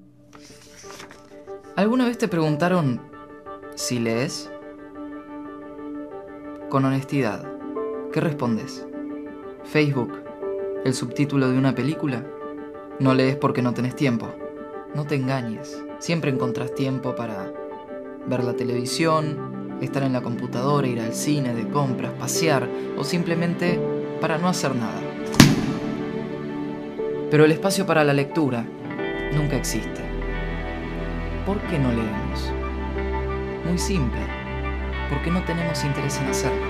¿Alguna vez te preguntaron si lees? Con honestidad, ¿qué respondes? ¿Facebook? ¿El subtítulo de una película? No lees porque no tenés tiempo. No te engañes. Siempre encontrás tiempo para ver la televisión, estar en la computadora, ir al cine, de compras, pasear o simplemente para no hacer nada. Pero el espacio para la lectura nunca existe. ¿Por qué no leemos? Muy simple, porque no tenemos interés en hacerlo.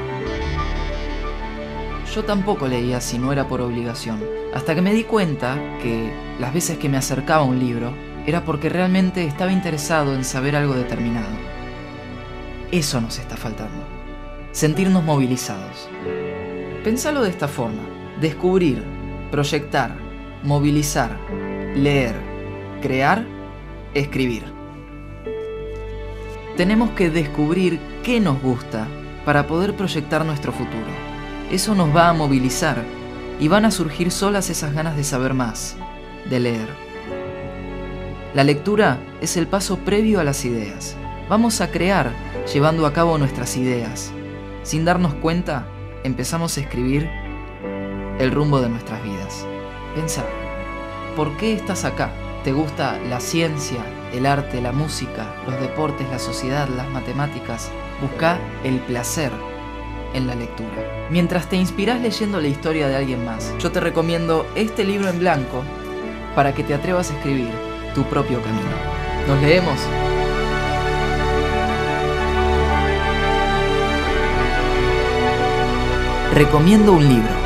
Yo tampoco leía si no era por obligación, hasta que me di cuenta que las veces que me acercaba a un libro era porque realmente estaba interesado en saber algo determinado. Eso nos está faltando, sentirnos movilizados. Pensalo de esta forma: descubrir, proyectar, movilizar, leer, crear, escribir. Tenemos que descubrir qué nos gusta para poder proyectar nuestro futuro. Eso nos va a movilizar y van a surgir solas esas ganas de saber más, de leer. La lectura es el paso previo a las ideas. Vamos a crear llevando a cabo nuestras ideas. Sin darnos cuenta, empezamos a escribir el rumbo de nuestras vidas. Pensá, ¿por qué estás acá? ¿Te gusta la ciencia, el arte, la música, los deportes, la sociedad, las matemáticas? Busca el placer en la lectura. Mientras te inspirás leyendo la historia de alguien más, yo te recomiendo este libro en blanco para que te atrevas a escribir tu propio camino. ¿Nos leemos? Recomiendo un libro.